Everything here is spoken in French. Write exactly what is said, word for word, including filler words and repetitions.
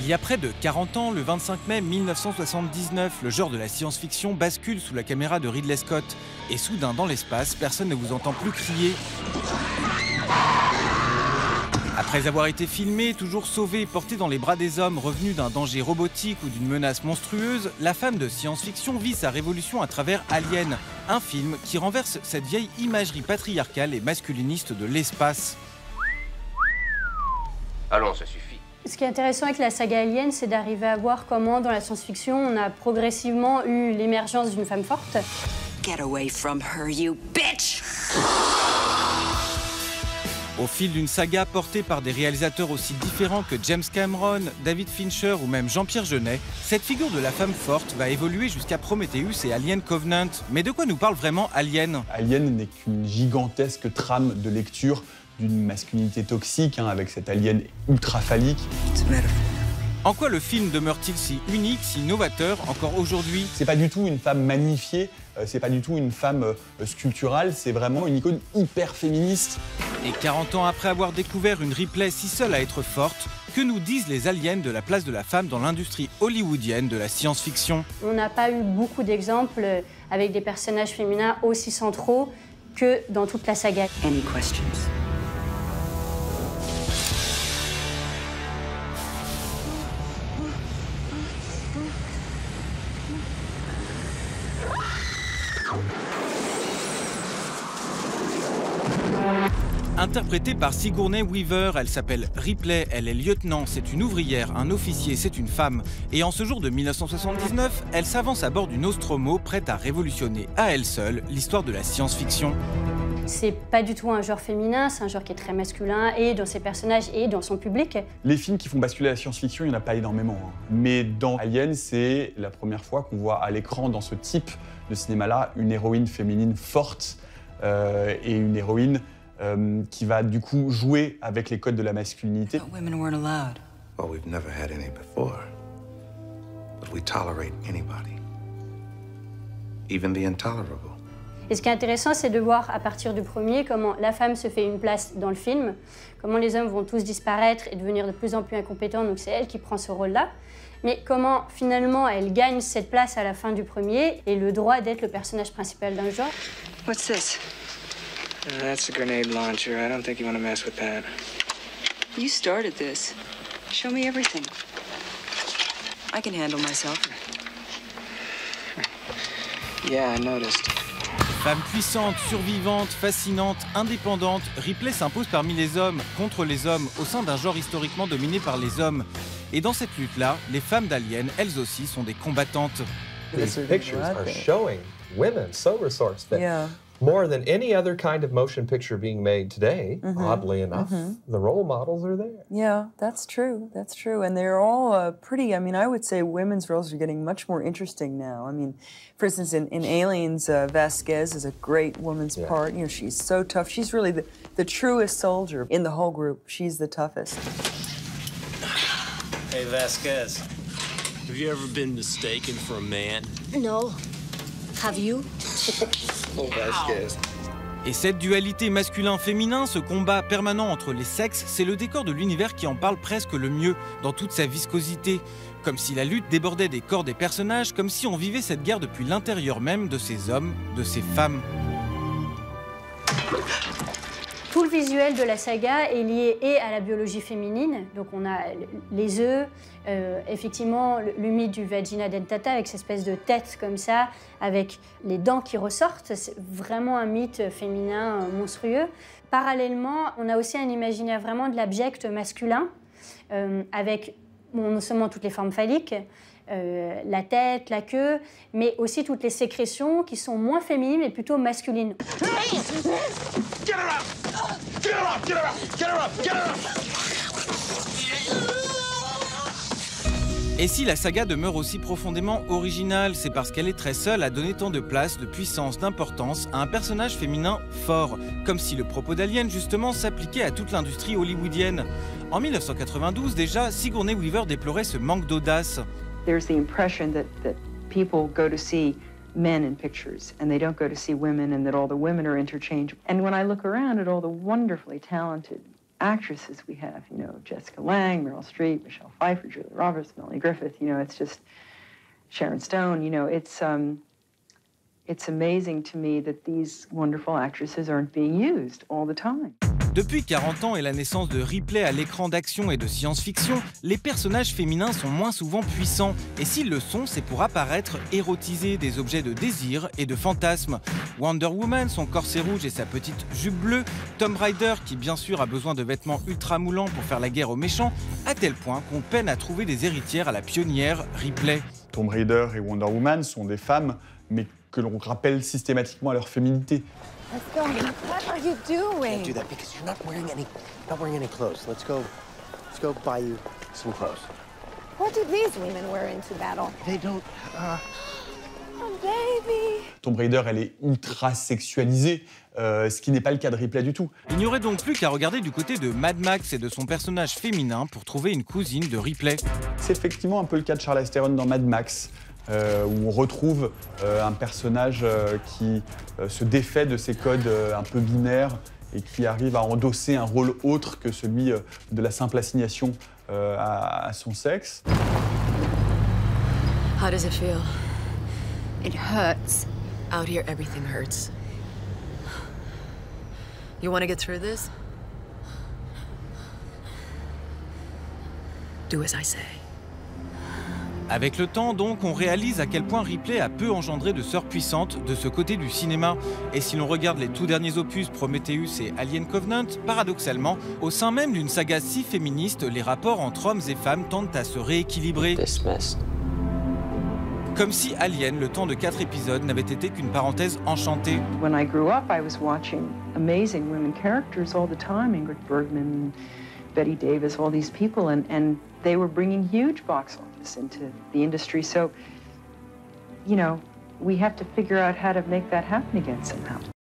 y a près de quarante ans, le vingt-cinq mai mille neuf cent soixante-dix-neuf, le genre de la science-fiction bascule sous la caméra de Ridley Scott. Et soudain, dans l'espace, personne ne vous entend plus crier. Après avoir été filmé, toujours sauvé, porté dans les bras des hommes, revenu d'un danger robotique ou d'une menace monstrueuse, la femme de science-fiction vit sa révolution à travers Alien, un film qui renverse cette vieille imagerie patriarcale et masculiniste de l'espace. Allons, ça suffit. Ce qui est intéressant avec la saga Alien, c'est d'arriver à voir comment, dans la science-fiction, on a progressivement eu l'émergence d'une femme forte. Get away from her, you bitch! Au fil d'une saga portée par des réalisateurs aussi différents que James Cameron, David Fincher ou même Jean-Pierre Jeunet, cette figure de la femme forte va évoluer jusqu'à Prometheus et Alien Covenant. Mais de quoi nous parle vraiment Alien ? Alien n'est qu'une gigantesque trame de lecture d'une masculinité toxique, hein, avec cet alien ultra phallique. En quoi le film demeure-t-il si unique, si novateur encore aujourd'hui ? C'est pas du tout une femme magnifiée, euh, c'est pas du tout une femme euh, sculpturale, c'est vraiment une icône hyper féministe. Et quarante ans après avoir découvert une Ripley si seule à être forte, que nous disent les aliens de la place de la femme dans l'industrie hollywoodienne de la science-fiction ? On n'a pas eu beaucoup d'exemples avec des personnages féminins aussi centraux que dans toute la saga. Any questions? Interprétée par Sigourney Weaver, elle s'appelle Ripley, elle est lieutenant, c'est une ouvrière, un officier, c'est une femme. Et en ce jour de mille neuf cent soixante-dix-neuf, elle s'avance à bord du Nostromo, prête à révolutionner à elle seule l'histoire de la science-fiction. C'est pas du tout un genre féminin, c'est un genre qui est très masculin, et dans ses personnages et dans son public. Les films qui font basculer la science-fiction, il n'y en a pas énormément. Hein. Mais dans Alien, c'est la première fois qu'on voit à l'écran, dans ce type de cinéma-là, une héroïne féminine forte euh, et une héroïne Euh, qui va du coup jouer avec les codes de la masculinité. Women weren't allowed. Well, we've never had any before. But we tolerate anybody. Even the intolerable. Et ce qui est intéressant, c'est de voir à partir du premier comment la femme se fait une place dans le film, comment les hommes vont tous disparaître et devenir de plus en plus incompétents, donc c'est elle qui prend ce rôle-là. Mais comment finalement elle gagne cette place à la fin du premier et le droit d'être le personnage principal d'un genre. What's this? Uh, that's a grenade launcher. I don't think you want to mess with that. You started this. Show me everything. I can handle myself. Yeah, I noticed. Femme puissante, survivante, fascinante, indépendante, Ripley s'impose parmi les hommes, contre les hommes, au sein d'un genre historiquement dominé par les hommes. Et dans cette lutte-là, les femmes d'Alien, elles aussi, sont des combattantes. These pictures are showing women so resourceful. Yeah. More than any other kind of motion picture being made today, mm-hmm. oddly enough, mm-hmm. the role models are there. Yeah, that's true. That's true. And they're all uh, pretty, I mean, I would say women's roles are getting much more interesting now. I mean, for instance, in, in Aliens, uh, Vasquez is a great woman's yeah. part. You know, she's so tough. She's really the, the truest soldier in the whole group. She's the toughest. Hey, Vasquez, have you ever been mistaken for a man? No. Have you? Oh, Vasquez. Et cette dualité masculin-féminin, ce combat permanent entre les sexes, c'est le décor de l'univers qui en parle presque le mieux, dans toute sa viscosité. Comme si la lutte débordait des corps des personnages, comme si on vivait cette guerre depuis l'intérieur même de ces hommes, de ces femmes. Tout le visuel de la saga est lié et à la biologie féminine, donc on a les œufs, euh, effectivement le, le mythe du vagina dentata avec cette espèce de tête comme ça, avec les dents qui ressortent, c'est vraiment un mythe féminin monstrueux. Parallèlement, on a aussi un imaginaire vraiment de l'abject masculin, euh, avec bon, non seulement toutes les formes phalliques, Euh, la tête, la queue, mais aussi toutes les sécrétions qui sont moins féminines mais plutôt masculines. Get her up! Get her up! Get her up! Get her up! Get her up! Et si la saga demeure aussi profondément originale, c'est parce qu'elle est très seule à donner tant de place, de puissance, d'importance à un personnage féminin fort, comme si le propos d'Alien justement s'appliquait à toute l'industrie hollywoodienne. En mille neuf cent quatre-vingt-douze déjà, Sigourney Weaver déplorait ce manque d'audace. There's the impression that, that people go to see men in pictures and they don't go to see women and that all the women are interchangeable. And when I look around at all the wonderfully talented actresses we have, you know, Jessica Lange, Meryl Streep, Michelle Pfeiffer, Julia Roberts, Melanie Griffith, you know, it's just Sharon Stone, you know, it's, um, it's amazing to me that these wonderful actresses aren't being used all the time. Depuis quarante ans et la naissance de Ripley à l'écran d'action et de science-fiction, les personnages féminins sont moins souvent puissants. Et s'ils le sont, c'est pour apparaître érotisés, des objets de désir et de fantasme. Wonder Woman, son corset rouge et sa petite jupe bleue, Tomb Raider, qui bien sûr a besoin de vêtements ultra moulants pour faire la guerre aux méchants, à tel point qu'on peine à trouver des héritières à la pionnière Ripley. Tomb Raider et Wonder Woman sont des femmes, mais que l'on rappelle systématiquement à leur féminité. Let's go. What are you doing? Can't do that because you're not wearing any, not wearing any clothes. Let's go, let's go buy you some clothes. What do these women wear into battle? They don't. Uh... Oh, baby. Tomb Raider, elle est ultra sexualisée, euh, ce qui n'est pas le cas de Ripley du tout. Il n'y aurait donc plus qu'à regarder du côté de Mad Max et de son personnage féminin pour trouver une cousine de Ripley. C'est effectivement un peu le cas de Charlize Theron dans Mad Max. Euh, où on retrouve euh, un personnage euh, qui euh, se défait de ses codes euh, un peu binaires et qui arrive à endosser un rôle autre que celui euh, de la simple assignation euh, à, à son sexe. How does it feel? It hurts. Out here, everything hurts. You want to get through this? Do as I say. Avec le temps, donc, on réalise à quel point Ripley a peu engendré de sœurs puissantes de ce côté du cinéma. Et si l'on regarde les tout derniers opus, Prometheus et Alien Covenant, paradoxalement, au sein même d'une saga si féministe, les rapports entre hommes et femmes tendent à se rééquilibrer. Dismissed. Comme si Alien, le temps de quatre épisodes, n'avait été qu'une parenthèse enchantée. When I grew up, I was watching amazing women characters all the time, Ingrid Bergman, Betty Davis, all these people, and, and they were bringing huge box office into the industry. So, you know, we have to figure out how to make that happen again somehow.